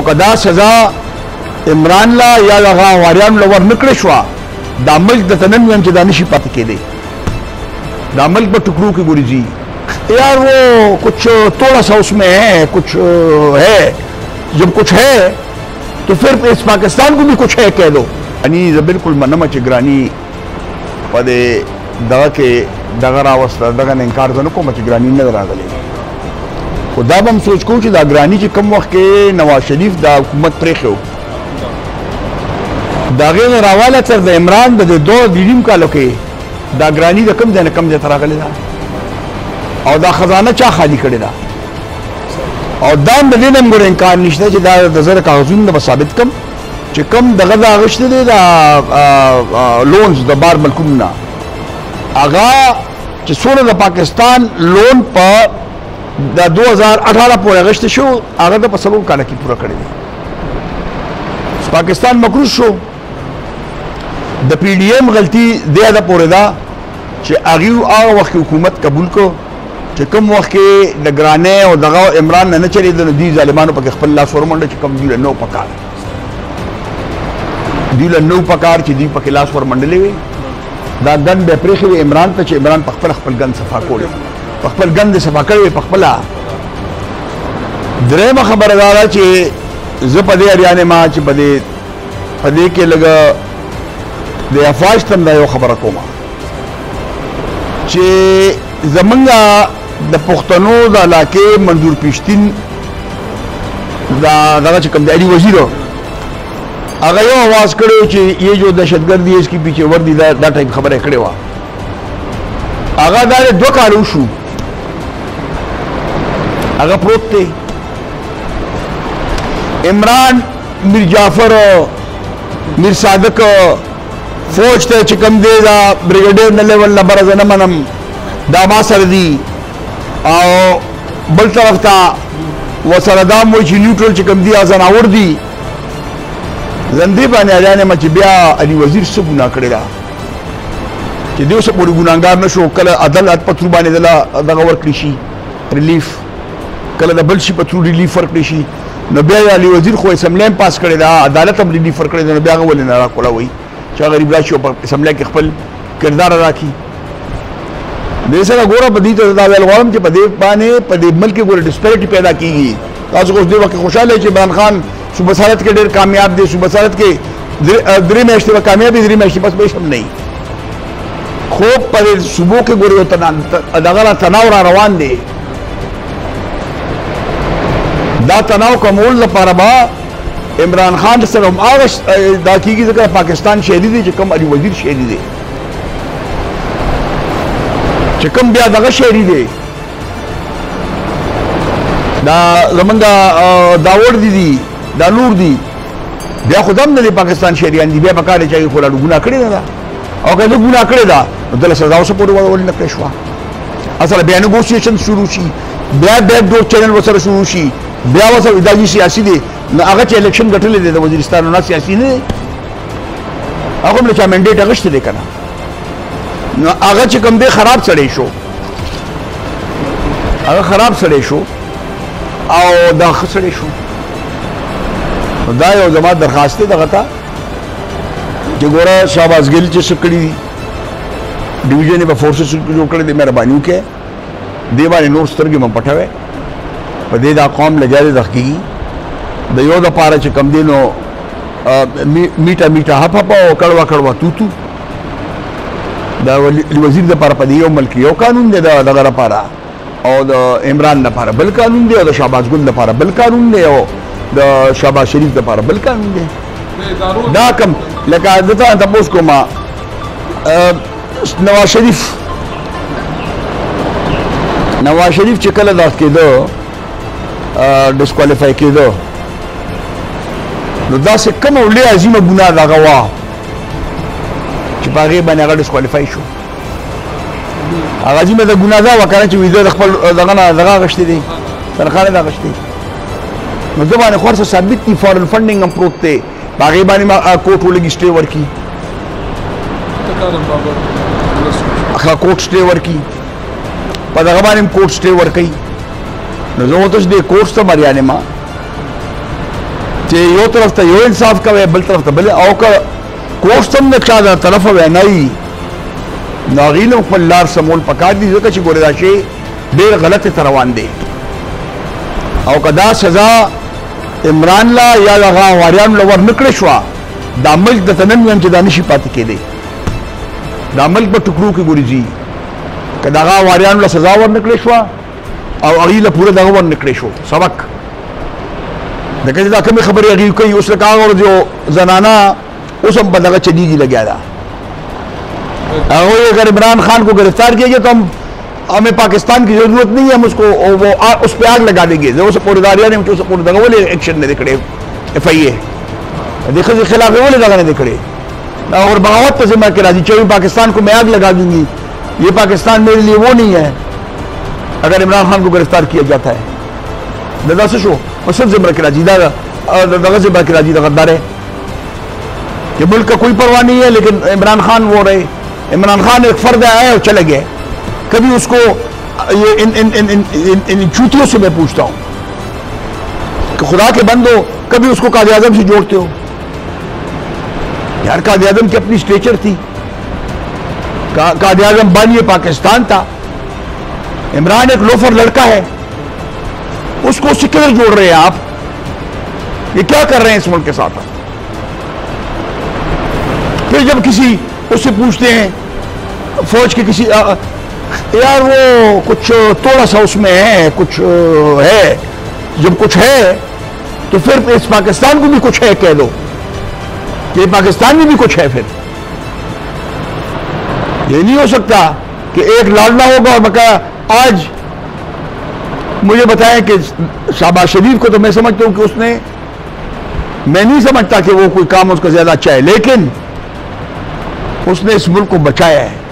کدا سزا عمران لا یا هغه واریان لور نکړې شو دا ملک د تنن ویم چې دا نشي پاتې کېدی دا ملک په ټکړو کې ګوري جی यार वो कुछ थोड़ा सा उसमें है कुछ है जब कुछ है तो फिर इस पाकिस्तान को भी कुछ है कह दो यानी बिल्कुल मनम चिग्रानी पदे दगा के दगा रावस्ता दगा ने इनकार करने को मचिग्रानी नजर आ गई खुदा हम सोच को कि दागरानी की कम वक्त के नवाज शरीफ दा हुकूमत प्रेखो दागे ने रावाला सर द इमरान द दो दिलिम का लोके दागरानी द कम दे तरा गले दा और दा खजाना चा खाली करे दा और दाम द दिन हम इनकार निश्चित है दा नजर कागजून द साबित कम چې کم دغه د اغشته دی دا لونز د بار ملکونه هغه چې څونه د پاکستان لون په د 2018 پورې اغشته شو هغه د پسلو کال کې پوره کړی دی پاکستان مکروز شو د پی ډی ایم غلطي دی د پورې دا چې هغه وخت حکومت قبول کو چې کوم وخت کې د ګرانه او دغه عمران نه چلی د دې ظالمانو په خپل لاس ورمنډه چې کوم دی نو پکار دی له نو پکار چې دی په کلاس ور منډلې وي دا ګن به پرېخي عمران ته چې عمران په خپل ګن صفا کړي په خپل ګن دې صفا کړي په خپل درېمه خبره دا چې زه په دې اړیانه ما چې په دې کې لګا د افواج تم دا یو خبره کومه چې زمونږه د پښتنو د علاقې منظور پښتين دا دغه چې کوم دی وزیر اگر یو आवाज کړو چې یہ جو دہشتگرد ہے اس کے پیچھے وردی دا ټایپ خبره کړې و هغه دا 2 کال شو هغه پروت دی عمران میر جعفر میر صادق فوج ته چې کوم دی دا بریګیډیر نه لیول نه برز نه منم دا ما سره دی او بل طرف ته وسره دا مو چې نیوټرل چې کوم دی ازن اور دی زندې باندې اړانه مچ بیا علي وزیر څه ګناه کړی دا چې دیو څه پوری ګناګار نشو کله عدالت پتر باندې دغه ورکړي شي ریلیف کله د بل شي پتر ریلیف ورکړي شي نو بیا علي وزیر خو اسمبلی پاس کړی دا عدالت هم ریلیف ورکړي نو بیا غول نه را کولا وای چې غریب راشي په اسمبلی کې خپل کردار راکړي دې سره ګوره په دې ته دا ویل غواړم چې په دې باندې په دې ملک کې ګوره ډسپیریټي پیدا کیږي تاسو اوس دې وخت خوشاله چې عمران خان صوبہ سالت کے ډیر کامیاب دي صوبہ سالت کې درې میاشتې به کامیابي درې میاشتې بس به هم نه خو پر صوبو کې ګوري دغه تناو را روان دي دا تناو کومول لپاره با عمران خان سره هم هغه دا کیږي ځکه پاکستان شهیدی دي چې کوم علي وزیر شهیدی دي چې کوم بیا دغه شهیدی دي دا زمونږ داور دي دا نور دي بیا خودم نه پاکستان شهریان دي بیا پکاره چې خو له ګناه کړی دا او که ګناه کړی دا دله سزا اوس پورې ول نه کړی شو اصل بیا نیګوسییشن شروع شي بیا بیک ډور چینل وسره شروع شي بیا وسره اداري سیاسي دي نو هغه چې الیکشن ګټلې دي د وزیرستان نه سیاسي نه هغه له چا منډیټ اغشته دي کنه نو هغه چې کوم دی خراب سړی شو هغه خراب سړی شو او دا خسړی شو دا یو زما درخواست دی دغه ته چې ګوره شاباس ګل چې سکړي دي ډیویژن په فورسز جوړ کړی دی مهرباني وکړه دی باندې نور سترګې م پټوي په دې دا قوم لګیاري رخي د یو د پاره چې کم دی نو میټا هپ او کړوا توتو دا وزیر د پاره په دې یو ملک یو قانون دی دغه لپاره او د عمران لپاره بل قانون دی او د شاباس ګل لپاره بل قانون دی او د شاباس شریف لپاره بل قانون دی دا کم لکه دته تاسو کومه نواز شریف چې کله داخ کېدو ډیسکوالیفای کېدو نو دا څه کوم ولې عظیمه ګناه دا غوا چې باغې باندې هغه ډیسکوالیفای شو هغه عظیمه د ګناه دا وکړه چې ویزه خپل دغه غشتي دي سرخانه دا غشتي نو دا باندې خورسه ثابت دي فارن فندینګ هم پروت دی باغې باندې ما کوټ ولګي سټي ورکی اخلا کوټ سټي ورکی په دغه باندې کوټ سټي ورکی نو زه اوس دې کورس ته مریانه ما चे यो तरफ था यो इंसाफ का वे बल तरफ था भले आओ का कोस्तम ने चादा तरफ वे नहीं नागीलों पर लार समूल पका दी जो कची गोरे दाशे देर गलत तरवान दे आओ कदा सजा इमरान ला या लगा वारियान लवर निकलेश्वा दामल दतनन में हमचे दानिशी पाती के दे दामल पर टुकड़ों की गुरीजी कदागा वारियान ला सजा वर निकलेश्वा और अगीला पूरे दगा वर निकलेशो सबक देखिए जाके मैं खबर अगील कही उसने कहा और जो जनाना उस हम बंदा का चलीजी लग गया था अगर इमरान खान को गिरफ्तार किया गया तो हमें पाकिस्तान की जरूरत नहीं है, हम उसको वो उस पर आग लगा देंगे जो सपोर्टदारिया ने सपोर्ट एक्शन ने दिखड़े FIA देखो जो खिलाफ है वो लगाने दिखड़े और बगावत पर जिम्मा के राजी चाहिए पाकिस्तान को मैं आग लगा दूंगी, ये पाकिस्तान मेरे लिए वो नहीं है अगर इमरान खान को गिरफ्तार किया जाता है दादा से शो और सिर्फ जिम्मा के राजी दादा जिम्मा के राजी गद्दार है कि मुल्क का कोई परवाह नहीं है, लेकिन इमरान खान वो रहे, इमरान खान एक फर्द आया और चले गए। कभी उसको ये इन चूतियों से मैं पूछता हूं कि खुदा के बंदो कभी उसको कायद आज़म से जोड़ते हो यार? कायद आज़म की अपनी स्टेचर थी, कायद आज़म बानिए पाकिस्तान था, इमरान एक लोफर लड़का है, उसको उससे किधर जोड़ रहे हैं आप? ये क्या कर रहे हैं इस मुल्क के साथ? फिर जब किसी उससे पूछते हैं फौज के किसी यार वो कुछ थोड़ा सा उसमें है, कुछ है, जब कुछ है तो फिर इस पाकिस्तान को भी कुछ है कह दो कि पाकिस्तान में भी कुछ है। फिर ये नहीं हो सकता कि एक लाडला होगा और बका। आज मुझे बताया कि शहबाज शरीफ को तो मैं समझता हूं कि उसने, मैं नहीं समझता कि वो कोई काम उसका ज्यादा अच्छा है, लेकिन उसने इस मुल्क को बचाया है।